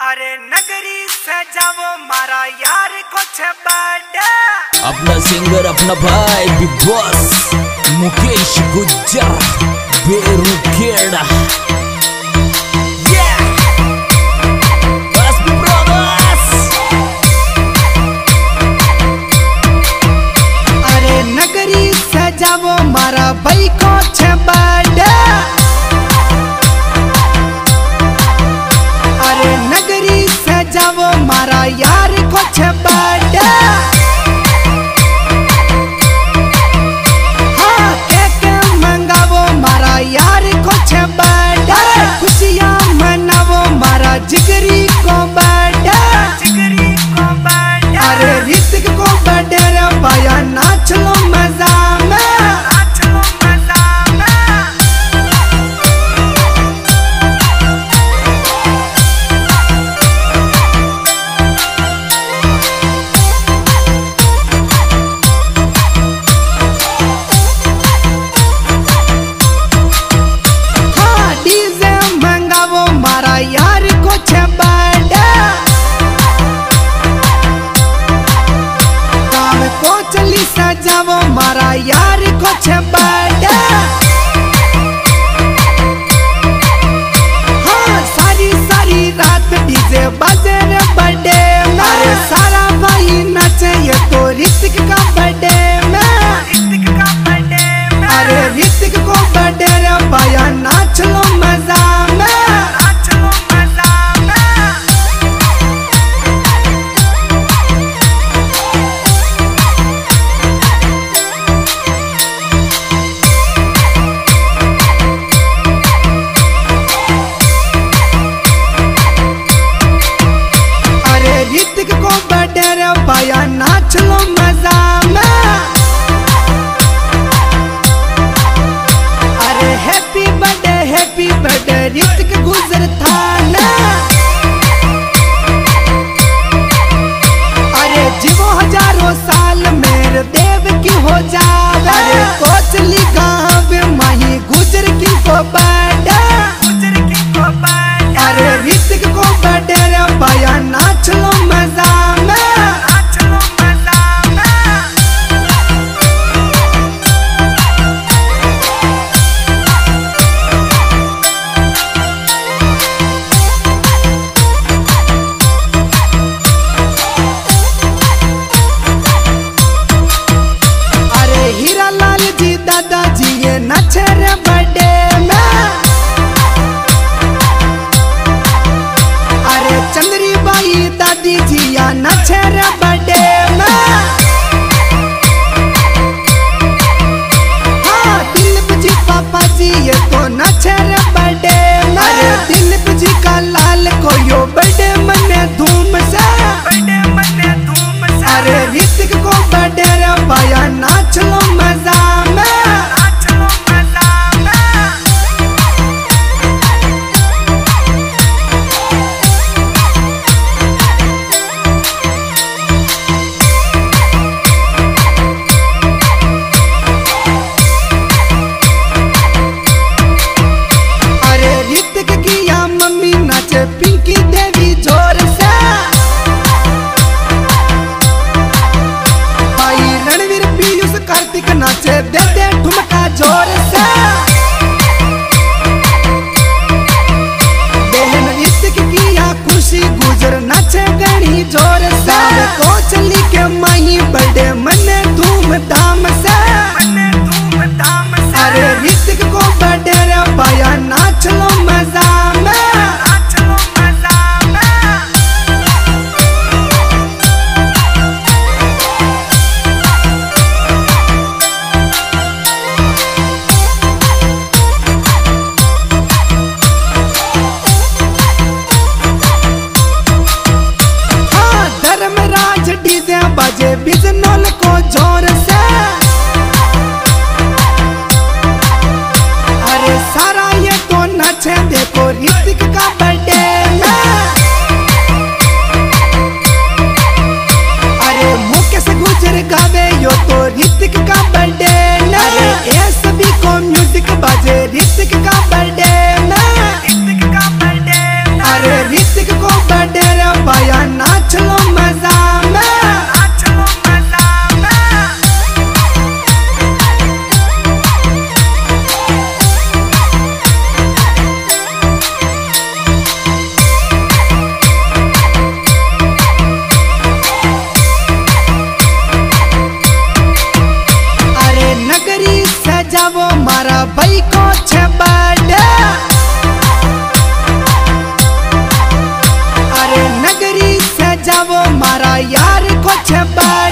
अरे नगरी से जाओ मारा यार कुछ बड़ा। अपना सिंगर अपना भाई बिग बॉस मुकेश गुज्जर बेरू खेड़ा। अरे नगरी से जाओ मारा भाई कुछ बड़ा। अरे नगरी से जाओ मारा यार कुछ बड़ा। हाँ के मंगावो मारा यार कुछ बड़ा। खुशियाँ मनावो मारा जिगरी को बड़ा। अरे ऋतिक को बड़ा रे भाया नाच लो मजा में। यार कुछ बड़ा काम को चली सजावो मारा यार कुछ बड़ा। हाँ सारी सारी रात डीजे बजे रे बड़े मेरे सारा भाई नाचे ये तो ऋतिक का बर्थडे में। अरे ऋतिक को बर्थडे रे भाया नाच लो मजा में। ऋतिक को बर्थडे रे भाया नाच लो मजा में। अरे हैप्पी बर्थडे ऋतिक गुजर था ना। अरे जीवो हजारों साल मेरे देव की हो जावे। अरे कोचली गाँव माही गुजर की को बर्थडे। अरे ऋतिक को बर्थडे रे भाया नाच लो मजा में। अरे हीरा लाल जी दादाजी ये नाचे रे बर्थडे में। अरे चंद्री बाई दादी जी या नाचे रे बर्थडे में। हाँ दिलीप जी पापा जी ये तो नाचे रे बर्थडे में। अरे दिलीप जी का लाल को यो बर्थडे मने धूम से। अरे ऋतिक को बर्थडे रे भाया नाच लो मजा में। पिंकी देवी जोर से भाई रणवीर पीयूष कार्तिक नाचे दे दे ठुमका जोर से। बहन ऋतिक की या खुशी गुजर नाचे गणी जोर से। को चली के माही बर्थडे मने धूमधाम से। अरे ऋतिक को बर्थडे रे भाया नाच लो मजा में। धर्मराज डीजे बजे बिजनौल को जोर से। भाई को छे बर्थडे। अरे नगरी से जाओ मारा यार को छे बर्थडे।